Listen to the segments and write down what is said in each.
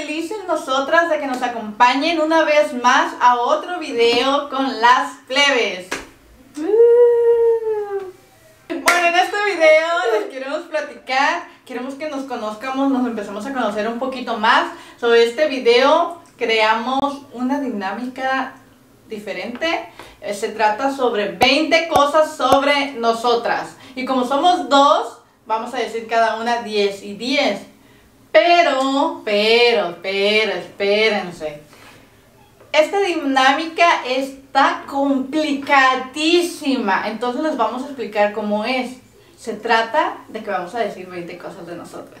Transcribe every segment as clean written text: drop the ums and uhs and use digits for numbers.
felices nosotras de que nos acompañen una vez más a otro video con las plebes. Bueno, en este video les queremos platicar, queremos que nos conozcamos, nos empecemos a conocer un poquito más. Sobre este video creamos una dinámica diferente. Se trata sobre 20 cosas sobre nosotras. Y como somos dos, vamos a decir cada una 10 y 10. Pero, espérense. Esta dinámica está complicadísima. Entonces les vamos a explicar cómo es. Se trata de que vamos a decir 20 cosas de nosotras.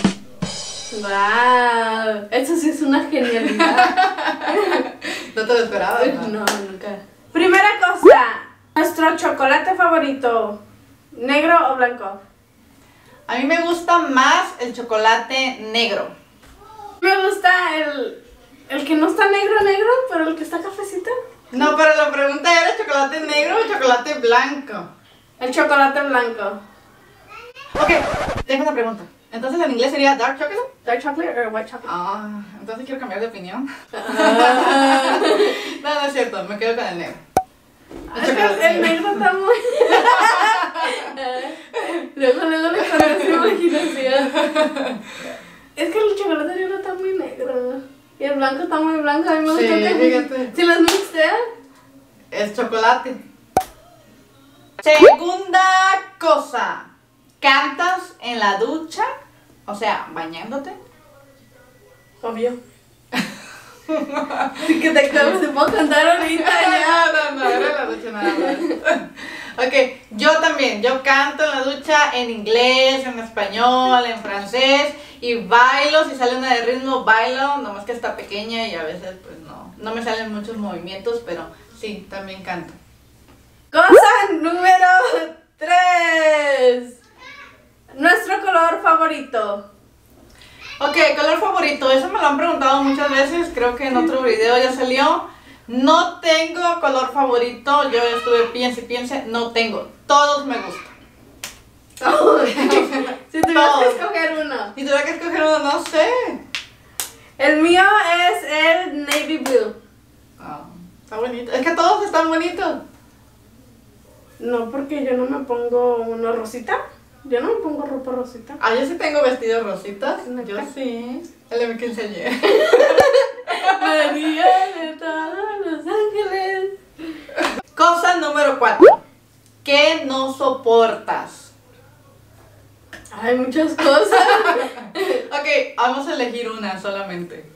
¡Wow! Eso sí es una genialidad. ¿No te lo esperabas? No, nunca. Primera cosa, nuestro chocolate favorito, ¿negro o blanco? A mí me gusta más el chocolate negro. Me gusta el que no está negro, pero el que está cafecito. No, pero la pregunta era chocolate negro o chocolate blanco. El chocolate blanco. Ok, tengo una pregunta. Entonces en inglés sería dark chocolate. ¿Dark chocolate o white chocolate? Ah, entonces quiero cambiar de opinión. No es cierto, me quedo con el negro. El negro está muy... luego le pones su imaginación. Es que el chocolate negro está muy negro. Y el blanco está muy blanco. A mí me gusta fíjate. Si los mixtean, es chocolate. Segunda cosa. ¿Cantas en la ducha? O sea, bañándote. obvio. Así que te puedo cantar ahorita ya. No, era la ducha nada más. Ok, yo también, yo canto en la ducha en inglés, en español, en francés y bailo, si sale una de ritmo bailo, nomás que está pequeña y a veces pues no me salen muchos movimientos, pero sí, también canto. Cosa número 3. Nuestro color favorito. Ok, color favorito, eso me lo han preguntado muchas veces, creo que en otro video ya salió. No tengo color favorito, yo estuve piense, no tengo, todos me gustan. Si tuvieras que escoger uno. Si tuviera que escoger uno, no sé. El mío es el navy blue. Oh, está bonito, es que todos están bonitos. No, porque yo no me pongo uno rosita. Yo no me pongo ropa rosita. Ah, yo sí tengo vestidos rositas. ¿Neta? Yo sí. El que enseñé. María de todos los ángeles. Cosa número 4. ¿Qué no soportas? Hay muchas cosas. Ok, vamos a elegir una solamente.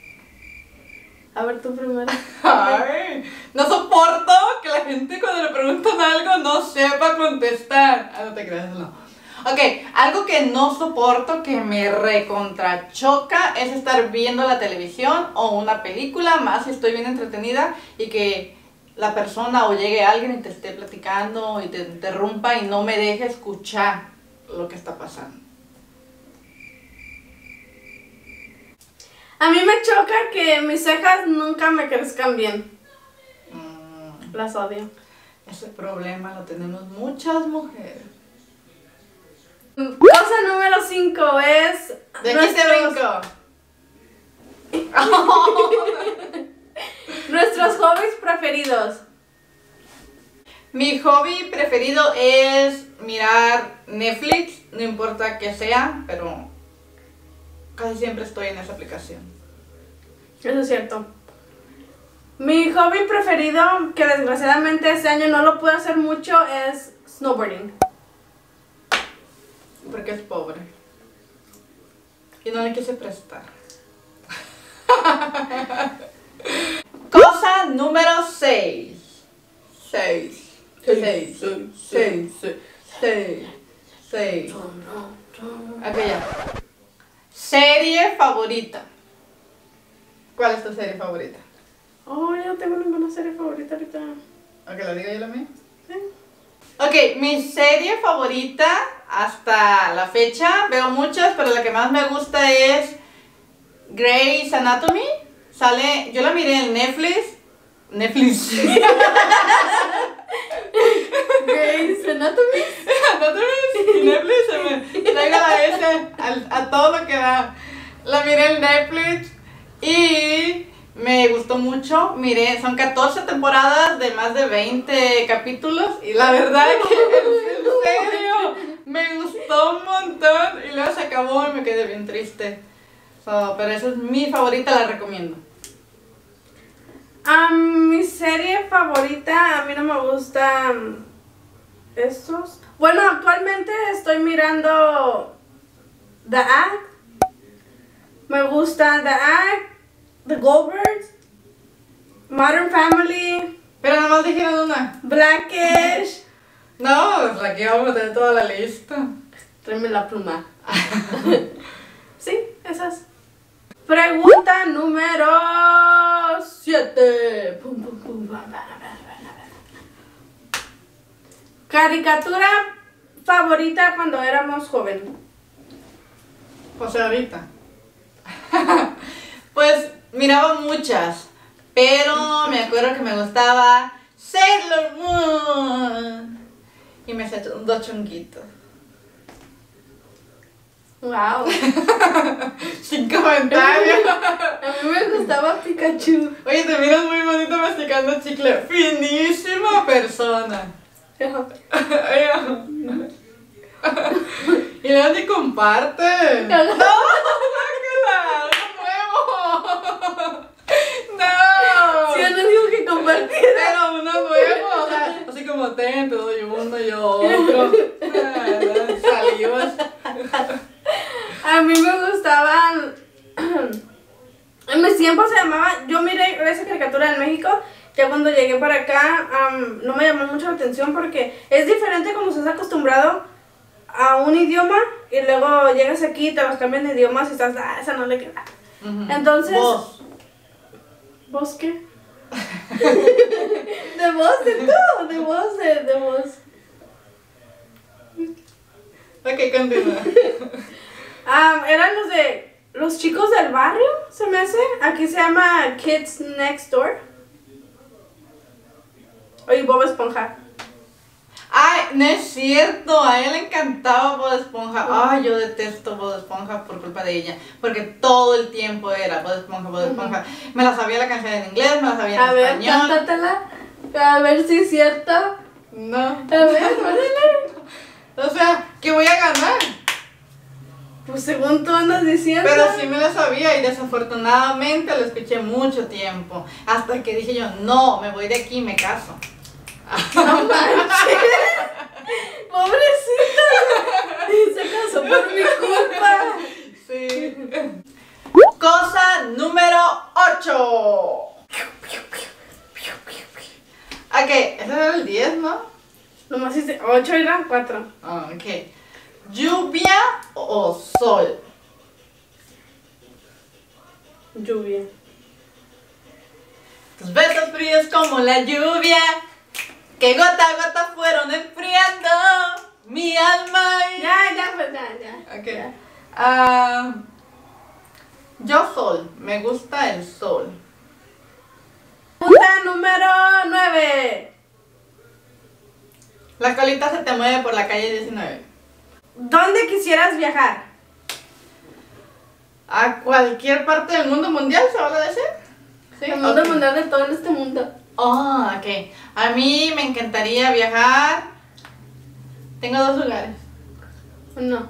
A ver, tú primero. Ay, no soporto que la gente cuando le preguntan algo no sepa contestar. Ah, no te creas, no. Ok, algo que no soporto, que me recontrachoca, es estar viendo la televisión o una película, más si estoy bien entretenida, y que la persona o llegue alguien y te esté platicando y te interrumpa y no me deje escuchar lo que está pasando. A mí me choca que mis cejas nunca me crezcan bien. Las odio. Ese problema lo tenemos muchas mujeres. Cosa número 5 es... ¿De qué te brinco? Nuestros hobbies preferidos. Mi hobby preferido es mirar Netflix, no importa que sea, pero casi siempre estoy en esa aplicación. Eso es cierto. Mi hobby preferido, que desgraciadamente este año no lo puedo hacer mucho, es snowboarding. Porque es pobre. Y no le quise prestar. Cosa número 6. 6. Ok, ya. Serie favorita. ¿Cuál es tu serie favorita? Oh, yo no tengo ninguna serie favorita ahorita. Ok, ¿la digo yo la mía? Sí. Ok, mi serie favorita hasta la fecha, veo muchas, pero la que más me gusta es Grey's Anatomy. Sale, yo la miré en Netflix. Grey's Anatomy. Y Netflix se me traiga la S a todo lo que da. La miré en Netflix Y me gustó mucho, miré, son 14 temporadas de más de 20 capítulos y la verdad que en serio me gustó un montón y luego se acabó y me quedé bien triste. Pero esa es mi favorita, la recomiendo. Mi serie favorita, a mí no me gustan estos. Bueno, actualmente estoy mirando The Act. Me gusta The Act, The Goldbergs, Modern Family, Pero nada más dijeron una. Blackish. No, pues aquí vamos a tener toda la lista. Tráeme la pluma. Sí, esas. Pregunta número 7. Caricatura favorita cuando éramos jóvenes. Pues ahorita. Pues miraba muchas, pero me acuerdo que me gustaba Sailor Moon. Y me hacía dos chonguitos. Wow. Sin comentarios. A mí me gustaba Pikachu. Oye, te miras muy bonito masticando chicle. Finísima persona. Y luego ni comparte. No, guácala, no nuevo. No. Si yo no digo que compartir. Era uno nuevo, o sea, así como te doy uno y otro. Salivas. A mí me gustaban. En mis tiempos se llamaba. Yo miré esa caricatura en México. Ya cuando llegué para acá, no me llamó mucho la atención porque es diferente como estás acostumbrado a un idioma y luego llegas aquí, te los cambian de idiomas y estás, esa no le queda. Entonces. ¿Vos? ¿Vos qué? De voz, de todo, de voz, de voz. Ok, continúa. Eran los de los chicos del barrio, se me hace. Aquí se llama Kids Next Door. Oye, Bob Esponja. Ay, no es cierto, a él le encantaba Bob Esponja. Ay, yo detesto Bob Esponja por culpa de ella, porque todo el tiempo era Bob Esponja, Bob Esponja. Me la sabía la canción en inglés, me la sabía en español. A ver, cántatela, a ver si es cierto. No. A ver, órale. O sea, que voy a ganar. Pues según tú andas diciendo. Pero sí me la sabía y desafortunadamente la escuché mucho tiempo. Hasta que dije yo, no, me voy de aquí y me caso. No manches. Pobrecita. Se casó por mi culpa. Sí. Cosa número 8. Ok, ese era el 10, ¿no? Nomás hice 8 y eran 4. Ok. ¿Lluvia o sol? Lluvia. Tus besos fríos como la lluvia, que gota a gota fueron enfriando mi alma y... Ya, pues ya. Ok. Yo sol, me gusta el sol. Pregunta número 9. La colita se te mueve por la calle 19. ¿Dónde quisieras viajar? ¿A cualquier parte del mundo mundial se habla de ese? Sí. El mundo Ok. mundial de todo en este mundo. Oh, ok. A mí me encantaría viajar. Tengo 2 lugares. No.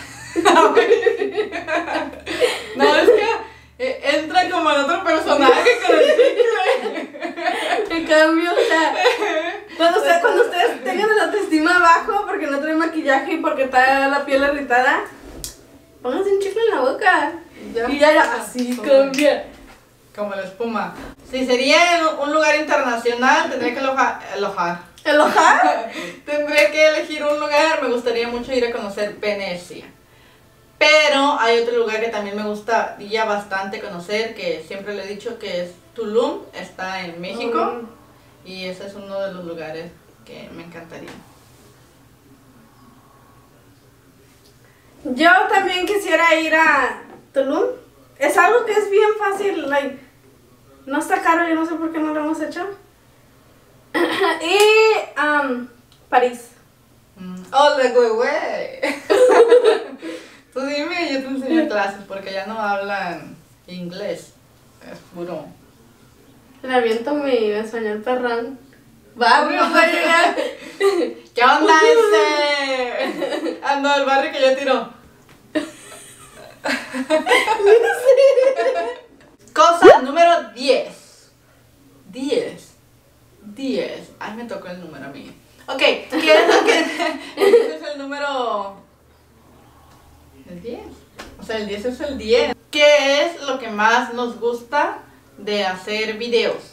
No, es que entra como en otro personaje con el chicle. En cambio, o sea, cuando ustedes tengan la autoestima abajo porque no traen maquillaje y porque está la piel irritada, pónganse un chicle en la boca. Y ya así cambia. Como la espuma. Si sería en un lugar internacional, tendría que ¿El hojar? Tendría que elegir un lugar. Me gustaría mucho ir a conocer Venecia. Pero hay otro lugar que también me gustaría bastante conocer, que siempre le he dicho que es Tulum, está en México. Y ese es uno de los lugares que me encantaría. Yo también quisiera ir a Tulum. Es algo que es bien fácil, like, no está caro, yo no sé por qué no lo hemos hecho. Y París. ¡Hola, güey! Tú dime y yo te enseño clases porque ya no hablan inglés. Es puro. Le aviento mi español perrón. Barrio va a llegar. ¿Qué onda ese? Ah, no, el barrio que yo tiro. Cosa número 10. 10. Ay, me tocó el número a mí. Ok, ¿qué es lo que...? Este es el número... El 10. O sea, el 10 es el 10. ¿Qué es lo que más nos gusta de hacer videos?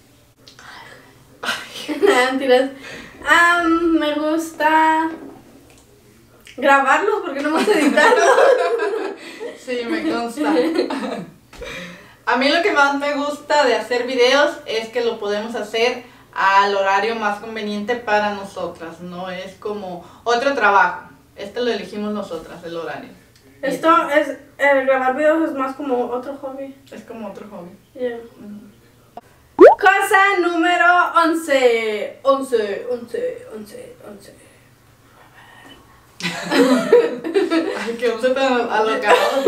Mentiras. Me gusta grabarlos porque no me gusta editarlos. Sí, me consta. A mí lo que más me gusta de hacer videos es que lo podemos hacer al horario más conveniente para nosotras. No es como otro trabajo. Este lo elegimos nosotras, el horario. Esto es, el grabar videos es más como otro hobby. Es como otro hobby. Yeah. Cosa número 11. 11. Ay, que no se tan alocado.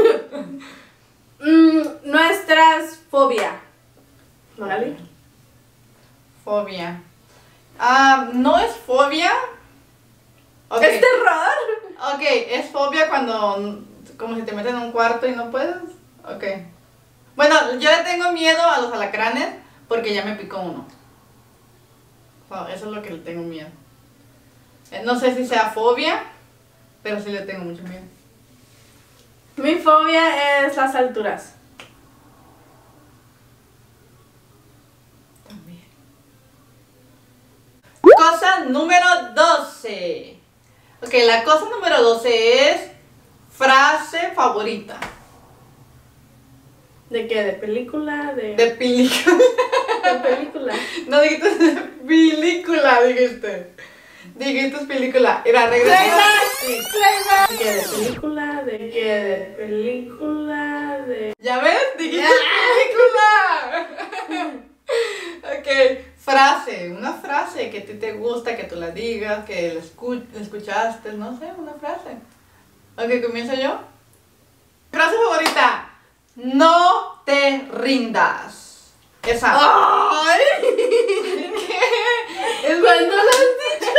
Nuestras fobias. ¿Morali? Fobia. No es fobia. Okay. ¿Es terror? Ok, es fobia cuando como si te meten en un cuarto y no puedes. Ok. Bueno, yo le tengo miedo a los alacranes porque ya me picó uno. So, eso es lo que le tengo miedo. No sé si sea fobia, pero sí le tengo mucho miedo. Mi fobia es las alturas. También. Cosa número 12. Ok, la cosa número 12 es frase favorita. ¿De qué? ¿De película? De película. De película. No dijiste de película, dijiste. Dijiste película. Era regresa. Sí. ¿De qué? ¿De película? ¿De qué? ¿De película? ¿De...? ¿Ya ves? Dijiste película. Ok, frase. Una frase que a ti te gusta, que tú la digas, que la escuchaste, no sé, una frase. Ok, ¿comienzo yo? Frase favorita. No te rindas. Esa. ¡Ay! ¿Qué? Es ¿Cuándo lo has dicho?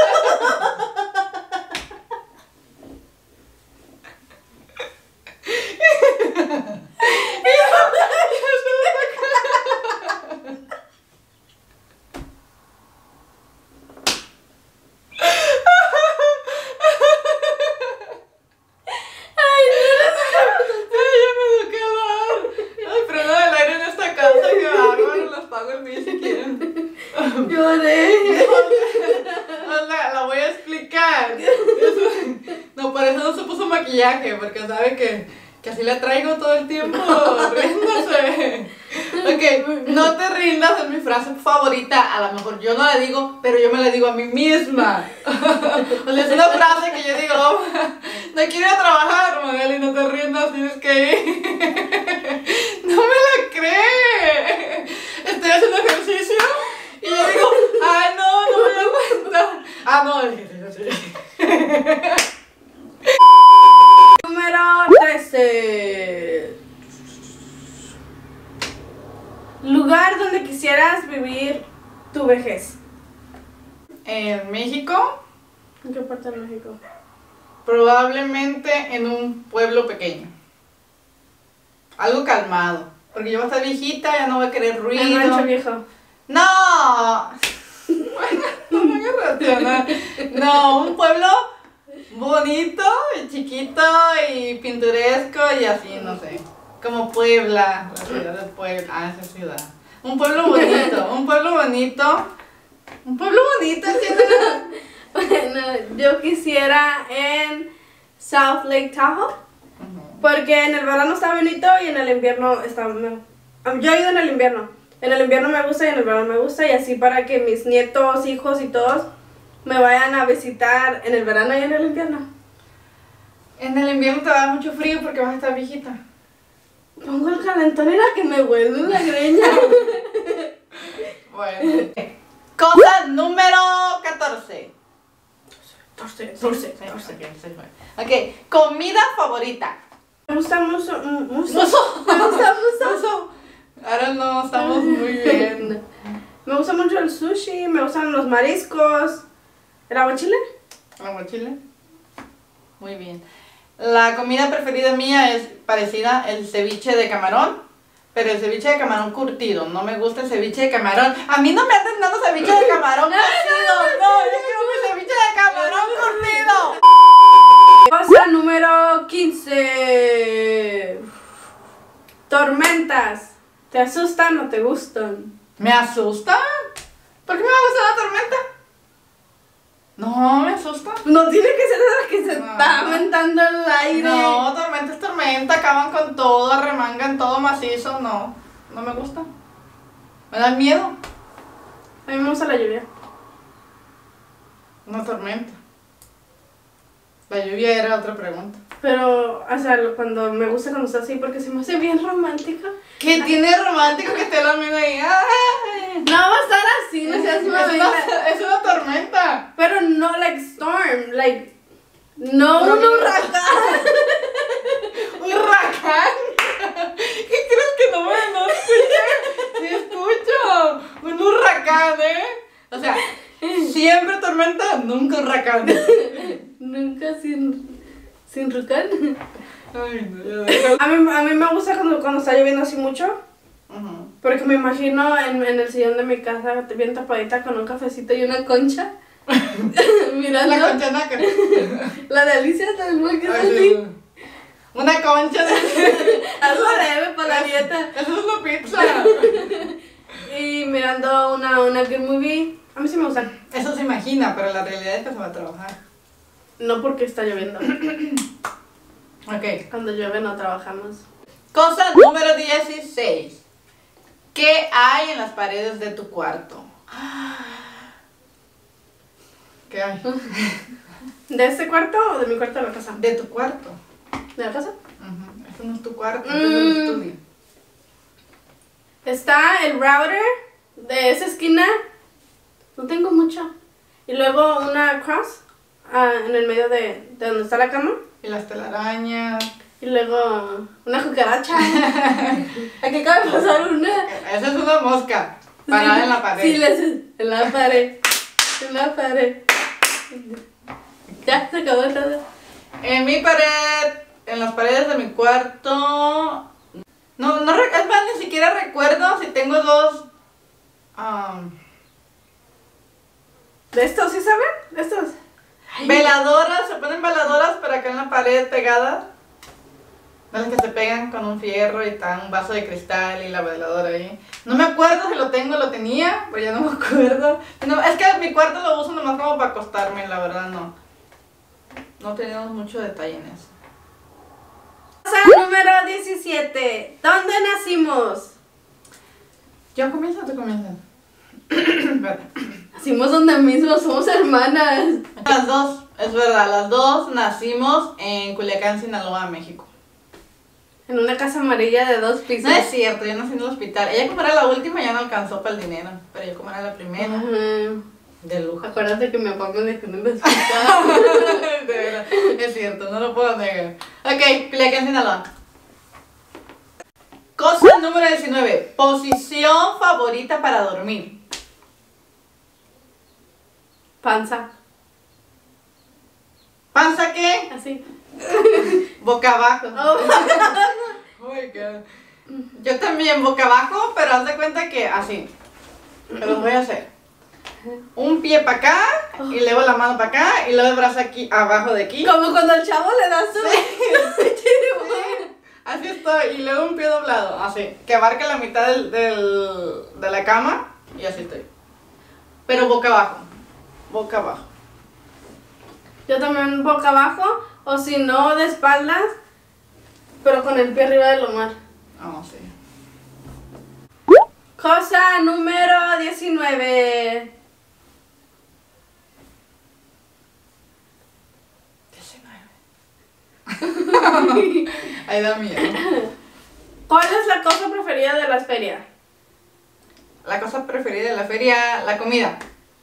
Lloré. La voy a explicar. No, por eso no se puso maquillaje, porque sabe que así la traigo todo el tiempo, riéndose. Ok, no te rindas es mi frase favorita. A lo mejor yo no la digo, pero yo me la digo a mí misma. O sea, es una frase que yo digo, oh, no quiero ir a trabajar, Magali, no te rindas, tienes que ir. No me la cree. Estoy haciendo ejercicio y yo digo, ay no me da cuenta. Ah, no, sí. Número 13. Lugar donde quisieras vivir tu vejez. En México, ¿En qué parte de México? probablemente en un pueblo pequeño. Algo calmado. Porque yo voy a estar viejita, ya no voy a querer ruido. En Rancho Viejo. ¡No! No me hagas reaccionar. No, un pueblo bonito, y chiquito y pintoresco y así, no sé. Como Puebla, la ciudad de Puebla. Ah, esa ciudad. Un pueblo bonito, un pueblo bonito. Un pueblo bonito, ¿entiendes? Bueno, yo quisiera en South Lake Tahoe. Porque en el verano está bonito y en el invierno está... Yo he ido en el invierno. En el invierno me gusta y en el verano me gusta. Y así para que mis nietos, hijos y todos me vayan a visitar en el verano y en el invierno. En el invierno te va a dar mucho frío porque vas a estar viejita. Pongo el calentón y la que me huele la greña. Bueno. Cosa número 14. 14. Ok, comida favorita. Me gusta mucho. Muso. Me gusta mucho. Ahora no, estamos muy bien. Me gusta mucho el sushi, me gustan los mariscos. ¿El aguachile? ¿Aguachile? Muy bien. La comida preferida mía es parecida, el ceviche de camarón. Pero el ceviche de camarón curtido, no me gusta el ceviche de camarón. A mí no me andan dando ceviche de camarón curtido. No, yo quiero mi ceviche de camarón curtido. Cosa número 15. Tormentas. ¿Te asustan o te gustan? ¿Me asusta? ¿Por qué me va a gustar la tormenta? No, me asusta. No tiene que ser la que se No. está aventando el aire. No, tormenta es tormenta, acaban con todo, arremangan todo macizo, no me gusta. Me da miedo. A mí me gusta la lluvia. Una tormenta. La lluvia era otra pregunta. Pero, o sea, cuando me gusta cuando está así porque se me hace bien romántica. ¿Qué tiene romántico que esté la amiga ahí? ¡Ay! No va a estar así, no seas mamita. Es una tormenta. Pero no like storm, like no un huracán. ¿Un huracán? ¿Qué crees que no escuché? Sí escucho. Un huracán, ¿eh? O sea, siempre tormenta, nunca huracán. Nunca sin huracán. Ay, no, ya A mí me gusta cuando está lloviendo así mucho. Porque me imagino en el sillón de mi casa bien tapadita con un cafecito y una concha. Mirando. La concha naca. La de Alicia también que es Ay, así. sí. Una concha de... Algo leve para la dieta. Eso es una pizza. Y mirando una good movie. A mí sí me gusta. Eso se imagina, pero la realidad es que se va a trabajar. No porque está lloviendo. Ok. Cuando llueve no trabajamos. Cosa número 16. ¿Qué hay en las paredes de tu cuarto? ¿Qué hay? ¿De este cuarto o de mi cuarto de la casa? De tu cuarto. ¿De la casa? Eso no es tu cuarto, es el estudio. Está el router de esa esquina. No tengo mucho. Y luego una cross en el medio de donde está la cama. Y las telarañas. Y luego una cucaracha. Aquí acaba de pasar una. Esa es una mosca parada en la pared. Sí, en la pared. En la pared. Ya, se acabó todo. En mi pared, en las paredes de mi cuarto. Es más, ni siquiera recuerdo si tengo dos. ¿De estos, sí saben? ¿De estos? Veladoras, se ponen veladoras para acá en la pared pegadas. De las que se pegan con un fierro y está un vaso de cristal y la veladora ahí. No me acuerdo si lo tengo, lo tenía, pero ya no me acuerdo. No, es que mi cuarto lo uso nomás como para acostarme, la verdad no. No tenemos mucho detalle en eso. Cosa número 17. ¿Dónde nacimos? ¿Yo comienzo o tú comienzas? Espérate. Nacimos donde mismo, somos hermanas. Las dos, es verdad, las dos nacimos en Culiacán, Sinaloa, México. En una casa amarilla de 2 pisos. No es cierto, yo nací en el hospital. Ella como era la última ya no alcanzó para el dinero, pero yo como era la primera, Ajá. de lujo. Acuérdate que mi papá me dejó en el hospital. De verdad, es cierto, no lo puedo negar. Ok, Culiacán, Sinaloa. Cosa número 19. Posición favorita para dormir. Panza. ¿Panza qué? Así. Boca abajo. Oh. Oh my God. Yo también boca abajo, pero haz de cuenta que así. Pero voy a hacer. Un pie para acá, y luego la mano para acá, y luego el brazo aquí, abajo de aquí. Como cuando el chavo le da su... Sí, así estoy, y luego un pie doblado, así, que abarca la mitad de la cama, y así estoy. Pero boca abajo, boca abajo. Yo también boca abajo, o si no, de espaldas, pero con el pie arriba del Omar. Oh, sí. Cosa número 19. 19. Ahí da miedo. ¿Cuál es la cosa preferida de las ferias? La cosa preferida de la feria, la comida.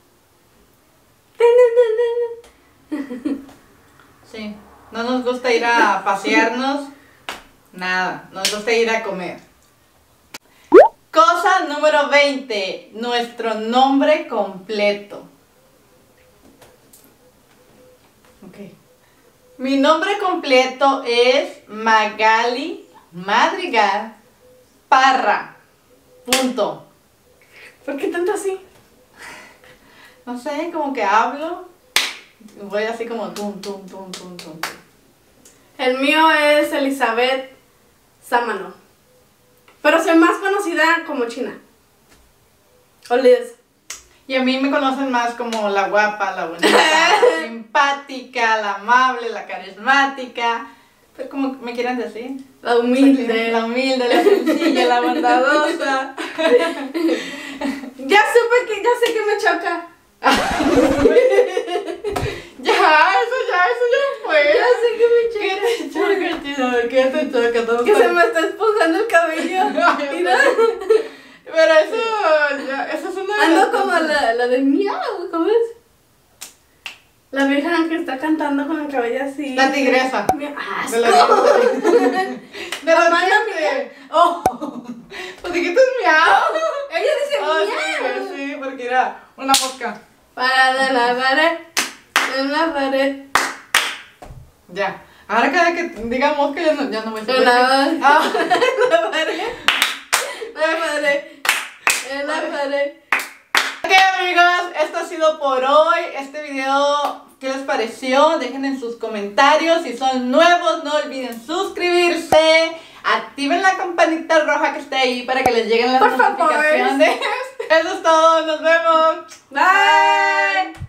Sí, no nos gusta ir a pasearnos, nada, nos gusta ir a comer. Cosa número 20. Nuestro nombre completo. Ok. Mi nombre completo es Magali Madrigal Parra. Punto. ¿Por qué tanto así? No sé, como que hablo. Voy así como tum, tum, tum, tum, tum. El mío es Elizabeth Sámano. Pero soy más conocida como China. O Liz. Y a mí me conocen más como la guapa, la bonita, la simpática, la amable, la carismática. Pero como me quieran decir. La humilde. La humilde, la sencilla, la bondadosa. Ya sé que me choca. Eso ya fue. Ya sé que me choca. ¿Qué te choca, Chino? ¿Qué te choca? Todo Que se me está esponjando el cabello. Mira. Pero eso es una... Ando como la de miau, ¿cómo es? La vieja que está cantando con el cabello así. La tigresa. ¡Asco! De la de la Mamá, gente. Oh, pues dijiste miau. Ella dice Oh, miau. sí, porque era una mosca. Para la pared, en la pared. Ya. Ahora cada que diga mosca ya no voy a decir. La Ah. pared. La pared. En la pared. Ok, amigos, esto ha sido por hoy. Este video, ¿qué les pareció? Dejen en sus comentarios. Si son nuevos, no olviden suscribirse. Activen la campanita roja que está ahí para que les lleguen las Por favor. notificaciones. Eso es todo, nos vemos. Bye.